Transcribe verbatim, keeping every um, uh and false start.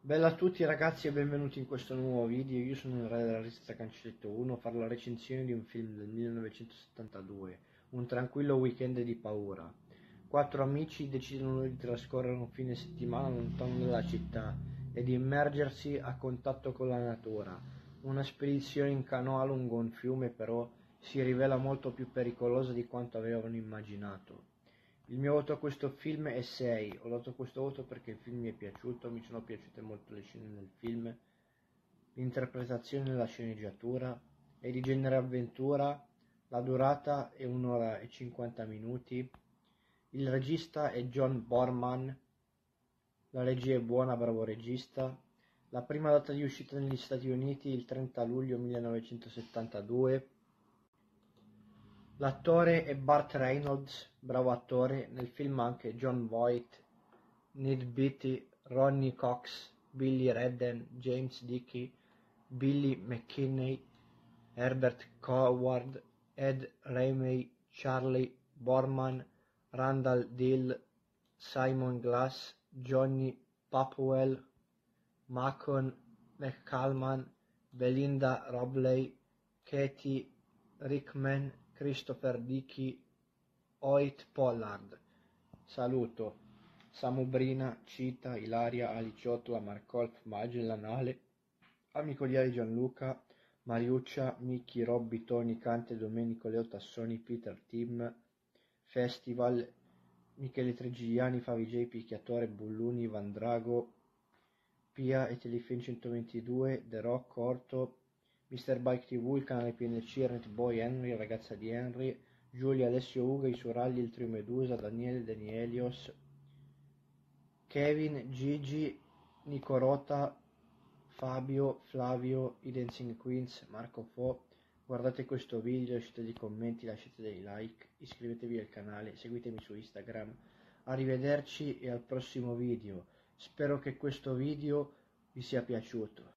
Bella a tutti ragazzi e benvenuti in questo nuovo video. Io sono il re della rissa Cancelletto uno, farò la recensione di un film del millenovecentosettantadue, un tranquillo weekend di paura. Quattro amici decidono di trascorrere un fine settimana lontano dalla città e di immergersi a contatto con la natura. Una spedizione in canoa lungo un fiume però si rivela molto più pericolosa di quanto avevano immaginato. Il mio voto a questo film è sei, ho dato questo voto perché il film mi è piaciuto, mi sono piaciute molto le scene del film, l'interpretazione e la sceneggiatura, è di genere avventura, la durata è un'ora e cinquanta minuti, il regista è John Borman, la regia è buona, bravo regista, la prima data di uscita negli Stati Uniti il trenta luglio millenovecentosettantadue. L'attore è Burt Reynolds, bravo attore, nel film anche Jon Voight, Ned Beatty, Ronny Cox, Billy Redden, James Dickey, Billy McKinney, Herbert Coward, Ed Ramey, Charlie Borman, Randall Dill, Simon Glass, Johnny Papwell, Macon McCallman, Belinda Robley, Katie Rickman, Christopher Dickey, Hoyt Pollard. Saluto Samubrina, Cita, Ilaria, Aliciottola, Marcolf, Magellan, Ale, Amico di Ali Gianluca, Mariuccia, Micchi, Robby, Tony, Cante, Domenico, Leo Tassoni, Peter, Tim, Festival, Michele Tregigliani, Favi J, Picchiatore, Bulluni, Vandrago, Pia e Telefilm centoventidue, The Rock, Orto, mister Bike tivù, il canale P N C, Ernest Boy, Henry, ragazza di Henry, Giulia, Alessio Uga, i suoi ragli, il trio Medusa, Daniele, Danielios, Kevin, Gigi, Nico Rota, Fabio, Flavio, i Dancing Queens, Marco Fo. Guardate questo video, lasciate dei commenti, lasciate dei like, iscrivetevi al canale, seguitemi su Instagram. Arrivederci e al prossimo video. Spero che questo video vi sia piaciuto.